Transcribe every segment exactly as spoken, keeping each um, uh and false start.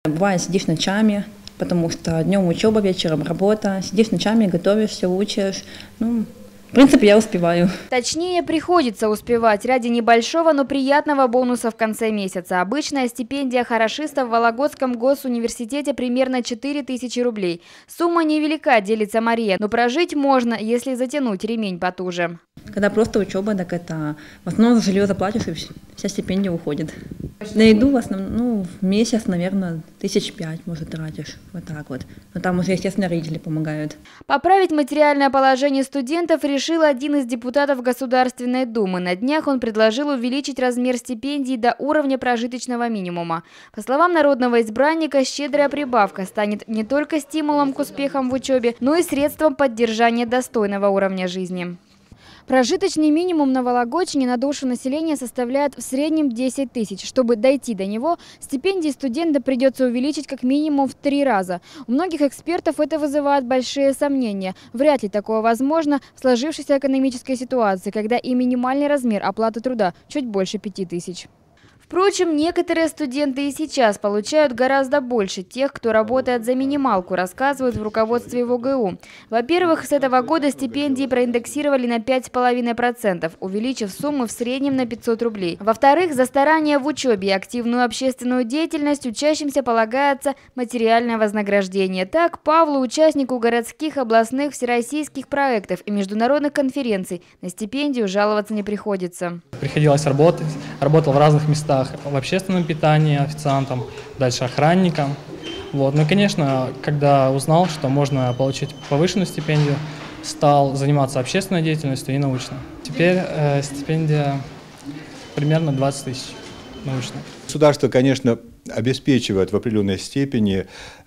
Бывает, сидишь ночами, потому что днем учеба, вечером работа. Сидишь ночами, готовишься, учишь. Ну, в принципе, я успеваю. Точнее, приходится успевать ради небольшого, но приятного бонуса в конце месяца. Обычная стипендия хорошиста в Вологодском госуниверситете примерно четыре тысячи рублей. Сумма невелика, делится Мария, но прожить можно, если затянуть ремень потуже. Когда просто учеба, так это в основном за жилье заплатишь, и вся стипендия уходит. На еду в основном, ну, в месяц, наверное, тысяч пять, может, тратишь. Вот так вот. Но там уже, естественно, родители помогают. Поправить материальное положение студентов решил один из депутатов Государственной Думы. На днях он предложил увеличить размер стипендий до уровня прожиточного минимума. По словам народного избранника, щедрая прибавка станет не только стимулом к успехам в учебе, но и средством поддержания достойного уровня жизни. Прожиточный минимум на Вологодчине на душу населения составляет в среднем десять тысяч. Чтобы дойти до него, стипендии студента придется увеличить как минимум в три раза. У многих экспертов это вызывает большие сомнения. Вряд ли такое возможно в сложившейся экономической ситуации, когда и минимальный размер оплаты труда чуть больше пяти тысяч. Впрочем, некоторые студенты и сейчас получают гораздо больше тех, кто работает за минималку, рассказывают в руководстве ВГУ. Во-первых, с этого года стипендии проиндексировали на пять с половиной процентов, увеличив сумму в среднем на пятьсот рублей. Во-вторых, за старания в учебе и активную общественную деятельность учащимся полагается материальное вознаграждение. Так, Павлу, участнику городских, областных, всероссийских проектов и международных конференций, на стипендию жаловаться не приходится. Приходилось работать, работал в разных местах. В общественном питании официантом, дальше охранником. Вот. Ну и, конечно, когда узнал, что можно получить повышенную стипендию, стал заниматься общественной деятельностью и научной. Теперь э, стипендия примерно двадцать тысяч научная. Государство, конечно, обеспечивает в определенной степени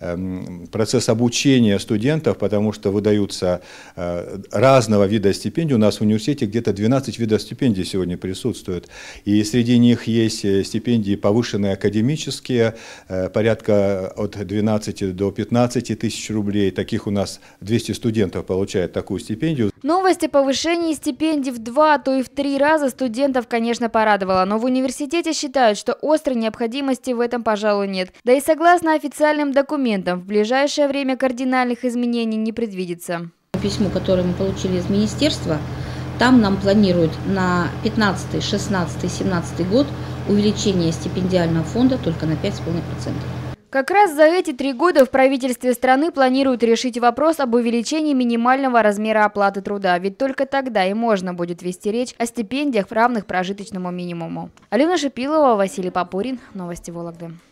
процесс обучения студентов, потому что выдаются разного вида стипендий. У нас в университете где-то двенадцать видов стипендий сегодня присутствуют. И среди них есть стипендии повышенные академические, порядка от двенадцати до пятнадцати тысяч рублей. Таких у нас двести студентов получают такую стипендию. Новость о повышении стипендий в два, а то и в три раза студентов, конечно, порадовала. Но в университете считают, что острой необходимости в этом, пожалуй, нет. Да и согласно официальным документам, в ближайшее время кардинальных изменений не предвидится. Письмо, которое мы получили из министерства, там нам планируют на пятнадцатый, шестнадцатый, семнадцатый год увеличение стипендиального фонда только на пять с половиной процентов. Как раз за эти три года в правительстве страны планируют решить вопрос об увеличении минимального размера оплаты труда. Ведь только тогда и можно будет вести речь о стипендиях, равных прожиточному минимуму. Алена Шипилова, Василий Попурин. Новости Вологды.